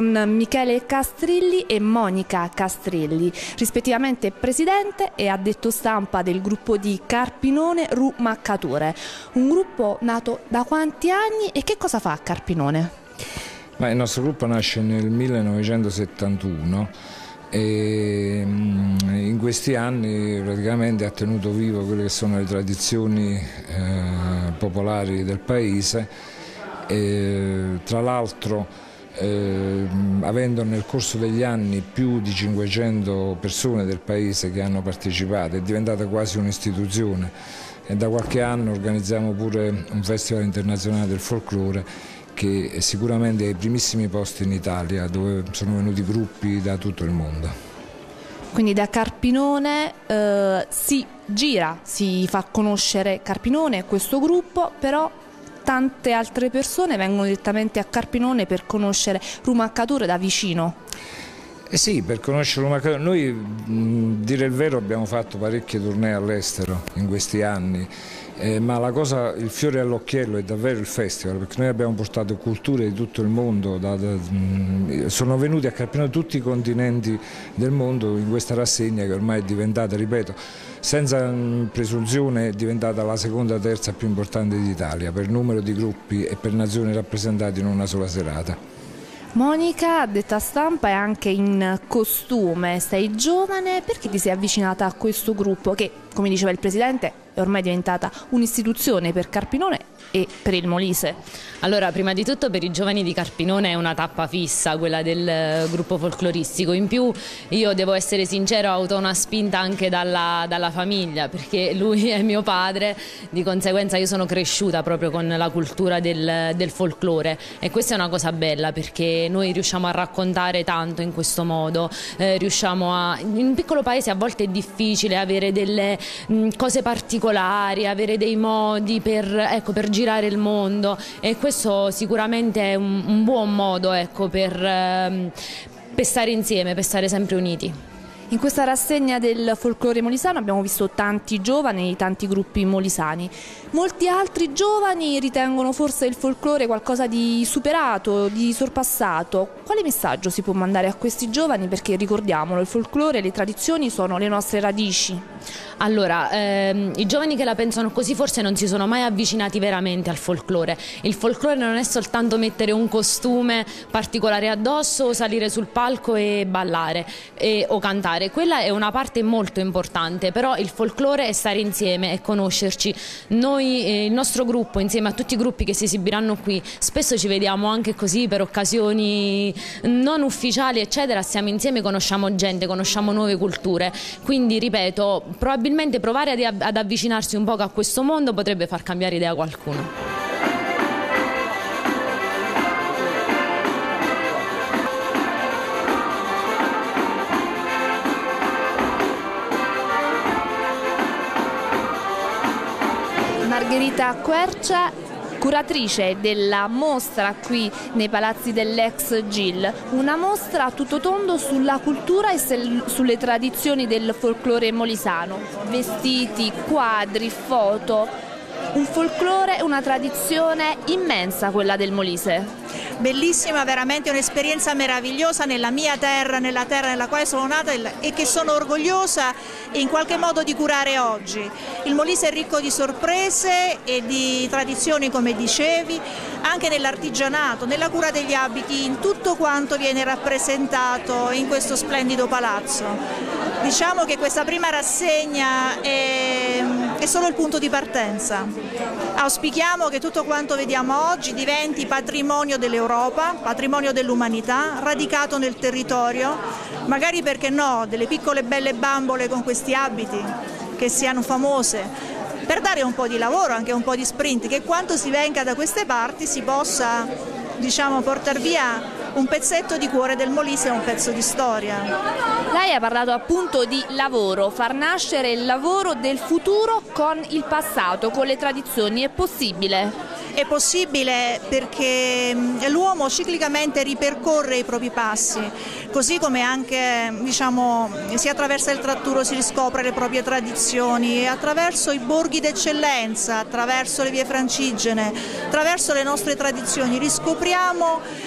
con Michele Castrilli e Monica Castrilli, rispettivamente presidente e addetto stampa del gruppo di Carpinone Ru Maccature. Un gruppo nato da quanti anni e che cosa fa a Carpinone? Il nostro gruppo nasce nel 1971 e in questi anni praticamente ha tenuto vivo quelle che sono le tradizioni popolari del paese. Tra l'altro, avendo nel corso degli anni più di 500 persone del paese che hanno partecipato, è diventata quasi un'istituzione e da qualche anno organizziamo pure un festival internazionale del folklore che è sicuramente ai primissimi posti in Italia, dove sono venuti gruppi da tutto il mondo. Quindi da Carpinone si gira, si fa conoscere Carpinone, questo gruppo, però tante altre persone vengono direttamente a Carpinone per conoscere Ru Maccature da vicino. Sì, per conoscere Ru Maccature. Noi, dire il vero, abbiamo fatto parecchie tournée all'estero in questi anni, ma il fiore all'occhiello è davvero il festival, perché noi abbiamo portato culture di tutto il mondo, sono venuti a Carpinone tutti i continenti del mondo in questa rassegna che ormai è diventata, ripeto, senza presunzione, è diventata la seconda o terza più importante d'Italia per numero di gruppi e per nazioni rappresentati in una sola serata. Monica, addetta stampa, è anche in costume, sei giovane, perché ti sei avvicinata a questo gruppo che, come diceva il presidente, è ormai diventata un'istituzione per Carpinone e per il Molise? Allora, prima di tutto per i giovani di Carpinone è una tappa fissa quella del gruppo folcloristico. In più, io devo essere sincero, ho avuto una spinta anche dalla famiglia, perché lui è mio padre, di conseguenza io sono cresciuta proprio con la cultura del folklore e questa è una cosa bella perché noi riusciamo a raccontare tanto in questo modo, in un piccolo paese a volte è difficile avere delle cose particolari, avere dei modi per girare il mondo e questo sicuramente è un buon modo per stare insieme, per stare sempre uniti. In questa rassegna del folklore molisano abbiamo visto tanti giovani, tanti gruppi molisani. Molti altri giovani ritengono forse il folklore qualcosa di superato, di sorpassato. Quale messaggio si può mandare a questi giovani? Perché ricordiamolo, il folklore e le tradizioni sono le nostre radici. Allora, i giovani che la pensano così forse non si sono mai avvicinati veramente al folklore. Il folklore non è soltanto mettere un costume particolare addosso o salire sul palco e ballare o cantare. Quella è una parte molto importante, però il folklore è stare insieme e conoscerci. Noi, il nostro gruppo, insieme a tutti i gruppi che si esibiranno qui, spesso ci vediamo anche così per occasioni non ufficiali, eccetera, stiamo insieme, conosciamo gente, conosciamo nuove culture. Quindi, ripeto, probabilmente provare ad avvicinarsi un po' a questo mondo potrebbe far cambiare idea a qualcuno. Margherita Quercia, curatrice della mostra qui nei palazzi dell'ex GIL, una mostra a tutto tondo sulla cultura e sulle tradizioni del folklore molisano, vestiti, quadri, foto, un folklore, una tradizione immensa quella del Molise. Bellissima, veramente un'esperienza meravigliosa nella mia terra, nella terra nella quale sono nata e che sono orgogliosa in qualche modo di curare oggi. Il Molise è ricco di sorprese e di tradizioni, come dicevi, anche nell'artigianato, nella cura degli abiti, in tutto quanto viene rappresentato in questo splendido palazzo. Diciamo che questa prima rassegna è solo il punto di partenza. Auspichiamo che tutto quanto vediamo oggi diventi patrimonio dell'Europa, patrimonio dell'umanità, radicato nel territorio, magari, perché no, delle piccole belle bambole con questi abiti che siano famose, per dare un po' di lavoro, anche un po' di sprint, che quando si venga da queste parti si possa, diciamo, portare via un pezzetto di cuore del Molise e un pezzo di storia. Lei ha parlato appunto di lavoro, far nascere il lavoro del futuro con il passato, con le tradizioni, è possibile? È possibile perché l'uomo ciclicamente ripercorre i propri passi, così come anche, diciamo, si attraversa il tratturo, si riscopre le proprie tradizioni e attraverso i borghi d'eccellenza, attraverso le vie francigene, attraverso le nostre tradizioni riscopriamo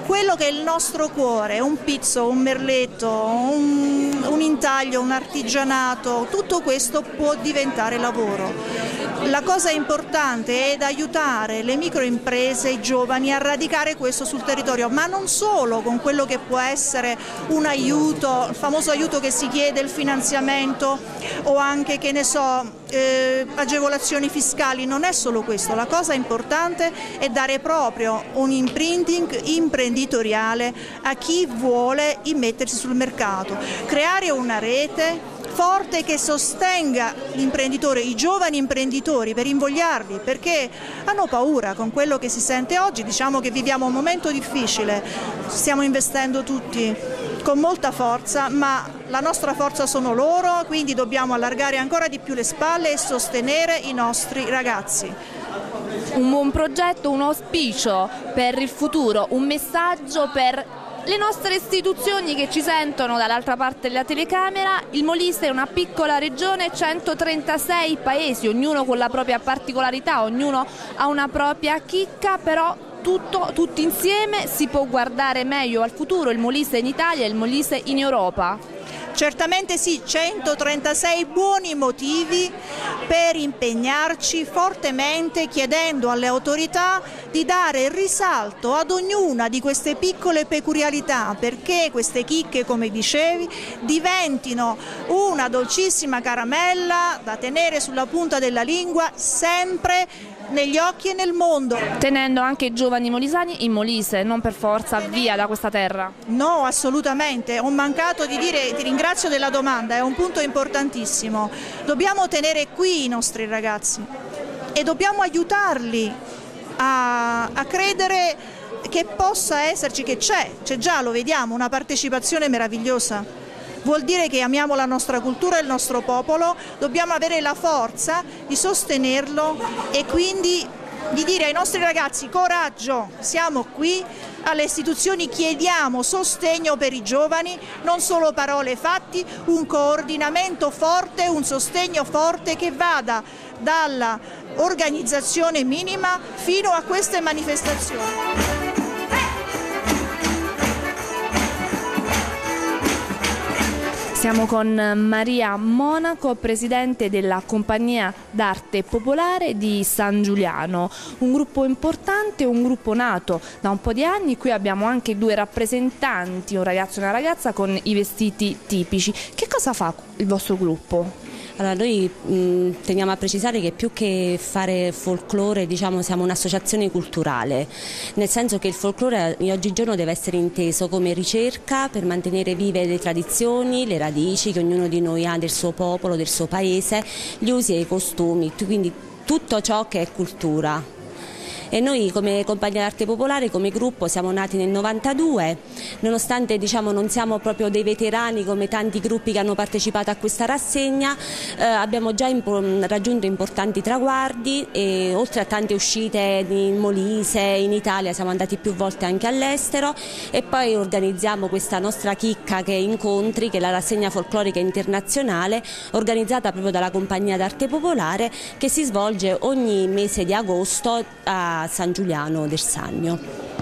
quello che è il nostro cuore, un pizzo, un merletto, un intaglio, un artigianato, tutto questo può diventare lavoro. La cosa importante è aiutare le microimprese, i giovani a radicare questo sul territorio, ma non solo con quello che può essere un aiuto, il famoso aiuto che si chiede, il finanziamento o anche, che ne so, agevolazioni fiscali. Non è solo questo, la cosa importante è dare proprio un imprinting imprenditoriale a chi vuole immettersi sul mercato, creare una rete forte che sostenga l'imprenditore, i giovani imprenditori, per invogliarli, perché hanno paura con quello che si sente oggi. Diciamo che viviamo un momento difficile, stiamo investendo tutti con molta forza, ma la nostra forza sono loro, quindi dobbiamo allargare ancora di più le spalle e sostenere i nostri ragazzi. Un buon progetto, un auspicio per il futuro, un messaggio per le nostre istituzioni che ci sentono dall'altra parte della telecamera. Il Molise è una piccola regione, 136 paesi, ognuno con la propria particolarità, ognuno ha una propria chicca, però tutti insieme si può guardare meglio al futuro, il Molise in Italia e il Molise in Europa. Certamente sì, 136 buoni motivi per impegnarci fortemente, chiedendo alle autorità di dare risalto ad ognuna di queste piccole peculiarità, perché queste chicche, come dicevi, diventino una dolcissima caramella da tenere sulla punta della lingua, sempre negli occhi e nel mondo. Tenendo anche i giovani molisani in Molise, non per forza via da questa terra. No, assolutamente, ho mancato di dire, ti ringrazio della domanda, è un punto importantissimo. Dobbiamo tenere qui i nostri ragazzi e dobbiamo aiutarli a credere che possa esserci, che c'è già, lo vediamo, una partecipazione meravigliosa. Vuol dire che amiamo la nostra cultura e il nostro popolo, dobbiamo avere la forza di sostenerlo e quindi di dire ai nostri ragazzi: coraggio, siamo qui, alle istituzioni chiediamo sostegno per i giovani, non solo parole, fatti, un coordinamento forte, un sostegno forte che vada dalla organizzazione minima fino a queste manifestazioni. Siamo con Maria Monaco, presidente della Compagnia d'Arte Popolare di San Giuliano, un gruppo importante, un gruppo nato da un po' di anni. Qui abbiamo anche due rappresentanti, un ragazzo e una ragazza con i vestiti tipici. Che cosa fa il vostro gruppo? Allora, noi teniamo a precisare che più che fare folklore, diciamo, siamo un'associazione culturale, nel senso che il folklore oggigiorno deve essere inteso come ricerca per mantenere vive le tradizioni, le radici che ognuno di noi ha del suo popolo, del suo paese, gli usi e i costumi, quindi tutto ciò che è cultura. E noi come Compagnia d'Arte Popolare, come gruppo, siamo nati nel 92, nonostante non siamo proprio dei veterani come tanti gruppi che hanno partecipato a questa rassegna, abbiamo già raggiunto importanti traguardi e oltre a tante uscite in Molise, in Italia, siamo andati più volte anche all'estero e poi organizziamo questa nostra chicca che è incontri, che è la rassegna folclorica internazionale organizzata proprio dalla Compagnia d'Arte Popolare, che si svolge ogni mese di agosto a San Giuliano del Sannio.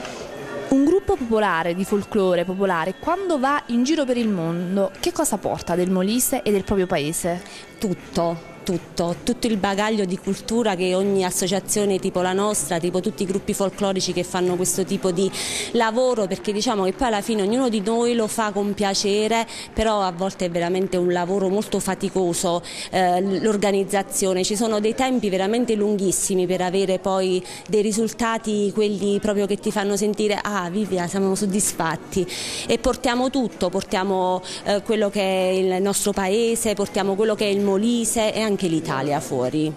Un gruppo popolare di folklore popolare, quando va in giro per il mondo, che cosa porta del Molise e del proprio paese? Tutto il bagaglio di cultura che ogni associazione tipo la nostra, tipo tutti i gruppi folclorici che fanno questo tipo di lavoro, perché diciamo che poi alla fine ognuno di noi lo fa con piacere, però a volte è veramente un lavoro molto faticoso, l'organizzazione, ci sono dei tempi veramente lunghissimi per avere poi dei risultati, quelli proprio che ti fanno sentire Vivia, siamo soddisfatti, e portiamo tutto, portiamo quello che è il nostro paese, portiamo quello che è il Molise e anche l'Italia fuori.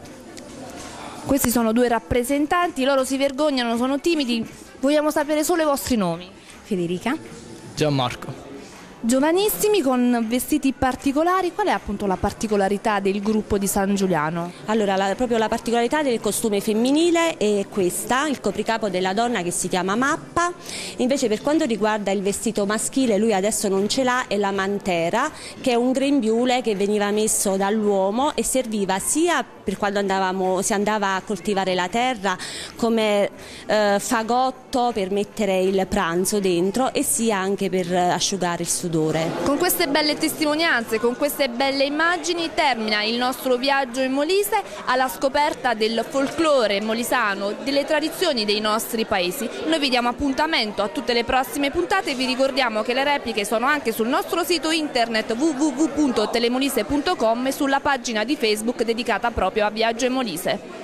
Questi sono due rappresentanti, loro si vergognano, sono timidi, vogliamo sapere solo i vostri nomi. Federica. Gianmarco. Giovanissimi con vestiti particolari, qual è appunto la particolarità del gruppo di San Giuliano? Allora, proprio la particolarità del costume femminile è questa, il copricapo della donna che si chiama mappa, invece per quanto riguarda il vestito maschile lui adesso non ce l'ha, è la mantera, che è un grembiule che veniva messo dall'uomo e serviva sia per quando si andava a coltivare la terra come fagotto per mettere il pranzo dentro e sia anche per asciugare il sudore. Con queste belle testimonianze, con queste belle immagini termina il nostro viaggio in Molise alla scoperta del folklore molisano, delle tradizioni dei nostri paesi. Noi vi diamo appuntamento a tutte le prossime puntate e vi ricordiamo che le repliche sono anche sul nostro sito internet www.telemolise.com e sulla pagina di Facebook dedicata proprio a Viaggio in Molise.